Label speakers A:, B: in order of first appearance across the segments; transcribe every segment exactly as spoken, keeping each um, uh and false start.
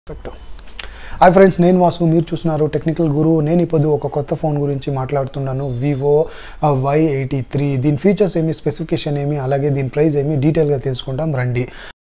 A: Hi friends, నేను వాసు మీరు చూస్తున్నారు టెక్నికల్ గురు. నేను ఇప్పుడు ఒక కొత్త ఫోన్ గురించి మాట్లాడుతున్నాను, Vivo Y eighty-three. దీని ఫీచర్స్ ఏమి, స్పెసిఫికేషన్ ఏమి, అలాగే దీని ప్రైస్ ఏమి డీటెయిల్ గా తెలుసుకుంటాం రండి.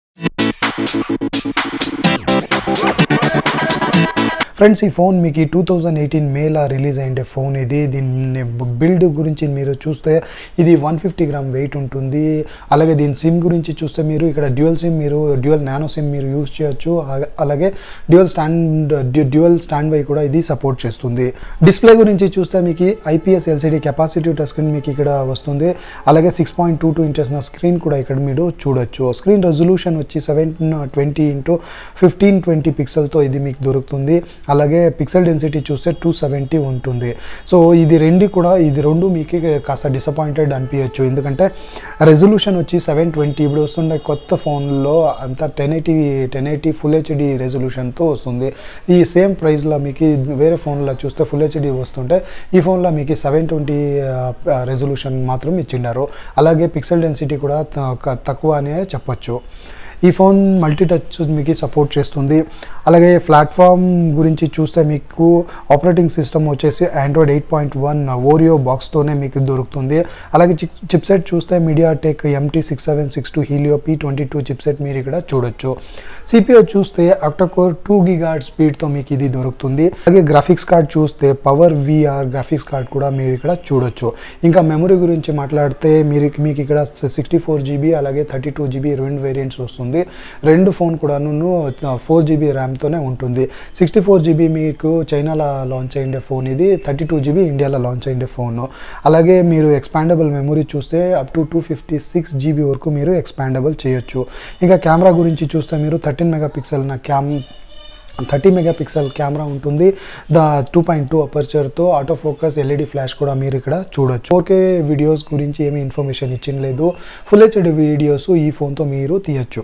A: ఫ్రెండ్స్, ఈ ఫోన్ మీకు టూ థౌజండ్ ఎయిటీన్ మేలా రిలీజ్ అయ్యే ఫోన్ ఇది. దీని బిల్డ్ గురించి మీరు చూస్తే ఇది వన్ ఫిఫ్టీ గ్రామ్ వెయిట్ ఉంటుంది. అలాగే దీని సిమ్ గురించి చూస్తే మీరు ఇక్కడ డ్యూయల్ సిమ్ మీరు డ్యూయల్ నానో సిమ్ మీరు యూజ్ చేయొచ్చు. అలాగే dual stand dual standby కూడా ఇది సపోర్ట్ చేస్తుంది. డిస్ప్లే గురించి చూస్తే మీకు IPS LCD capacity touch screen మీకు ఇక్కడ వస్తుంది. అలాగే six point two two inches నా స్క్రీన్ కూడా ఇక్కడ మీరు చూడొచ్చు. స్క్రీన్ రెజల్యూషన్ వచ్చి seven twenty into fifteen twenty పిక్సెల్తో ఇది మీకు దొరుకుతుంది. అలాగే పిక్సెల్ డెన్సిటీ చూస్తే టూ సెవెంటీ ఉంటుంది. సో ఇది రెండు కూడా ఇది రెండు మీకు కాస్త డిసప్పాయింటెడ్ అనిపించచ్చు, ఎందుకంటే రెజల్యూషన్ వచ్చి సెవెన్ ట్వంటీ ఇప్పుడు వస్తుండే కొత్త ఫోన్లో అంతా ten eighty ten eighty full HD రెజల్యూషన్తో వస్తుంది. ఈ సేమ్ ప్రైస్లో మీకు వేరే ఫోన్లో చూస్తే ఫుల్ హెచ్డి వస్తుంటే ఈ ఫోన్లో మీకు సెవెన్ ట్వంటీ రెజల్యూషన్ మాత్రం ఇచ్చిండారు. అలాగే పిక్సెల్ డెన్సిటీ కూడా తక్కువ అనే చెప్పచ్చు. ఈ ఫోన్ మల్టీ టచ్ మీకు సపోర్ట్ చేస్తుంది. అలాగే ప్లాట్ఫామ్ గురించి చూస్తే మీకు ఆపరేటింగ్ సిస్టమ్ వచ్చేసి Android eight point one Oreo బాక్స్తోనే మీకు దొరుకుతుంది. అలాగే చిప్ చిప్సెట్ చూస్తే MediaTek MT six seven six two Helio P twenty two chipset మీరు ఇక్కడ చూడొచ్చు. సిపియూ చూస్తే అక్టాకోర్ టూ గిగాహెర్ట్జ్ స్పీడ్తో మీకు ఇది దొరుకుతుంది. అలాగే గ్రాఫిక్స్ కార్డ్ చూస్తే పవర్ విఆర్ గ్రాఫిక్స్ కార్డ్ కూడా మీరు ఇక్కడ చూడొచ్చు. ఇంకా మెమరీ గురించి మాట్లాడితే మీరు మీకు ఇక్కడ సిక్స్టీ ఫోర్ జీబీ అలాగే థర్టీ టూ జీబీ రెండు వేరియంట్స్ వస్తుంది. రెండు ఫోన్ కూడా ఫోర్ జీబీ ర్యామ్తోనే ఉంటుంది. సిక్స్టీ ఫోర్ జీబీ మీకు చైనాలో లాంచ్ అయ్యే ఫోన్ ఇది, థర్టీ టూ జీబీ ఇండియాలో లాంచ్ అయ్యే ఫోన్. అలాగే మీరు ఎక్స్పాండబుల్ మెమరీ చూస్తే up to two fifty six GB వరకు మీరు ఎక్స్పాండబుల్ చేయొచ్చు. ఇంకా కెమెరా గురించి చూస్తే మీరు థర్టీన్ మెగా పిక్సెల్ నా cam thirty mega pixel camera ఉంటుంది. ద టూ పాయింట్ టూ అపర్చర్తో ఆటో ఫోకస్ ఎల్ఈడి ఫ్లాష్ కూడా మీరు ఇక్కడ చూడొచ్చు. ఓకే, వీడియోస్ గురించి ఏమి ఇన్ఫర్మేషన్ ఇచ్చిండలేదు. ఫుల్ హెచ్డి వీడియోస్ ఈ ఫోన్తో మీరు తీయచ్చు.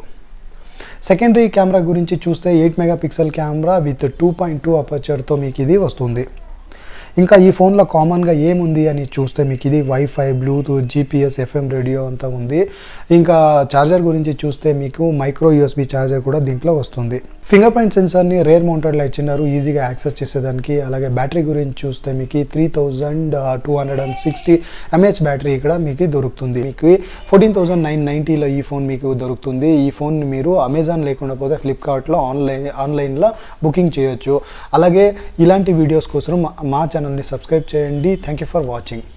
A: సెకండరీ కెమెరా గురించి చూస్తే eight mega pixel camera with two point two అపర్చర్తో మీకు ఇది వస్తుంది. ఇంకా ఈ ఫోన్లో కామన్గా ఏముంది అని చూస్తే మీకు ఇది WiFi, Bluetooth, GPS, FM radio అంతా ఉంది. ఇంకా ఛార్జర్ గురించి చూస్తే మీకు మైక్రో యూఎస్బీ ఛార్జర్ కూడా దీంట్లో వస్తుంది. ఫింగర్ ప్రింట్ సెన్సార్ని రేర్ మౌంటెడ్లో ఇచ్చినారు ఈజీగా యాక్సెస్ చేసేదానికి. అలాగే బ్యాటరీ గురించి చూస్తే మీకు three thousand two hundred and sixty mAh battery ఇక్కడ మీకు దొరుకుతుంది. మీకు ఫోర్టీన్ థౌజండ్ నైన్ నైంటీలో ఈ ఫోన్ మీకు దొరుకుతుంది. ఈ ఫోన్ మీరు అమెజాన్ లేకుండా పోతే ఫ్లిప్కార్ట్లో ఆన్లైన్ ఆన్లైన్లో బుకింగ్ చేయొచ్చు. అలాగే ఇలాంటి వీడియోస్ కోసం మా ఛానల్ని సబ్స్క్రైబ్ చేయండి. Thank you for watching.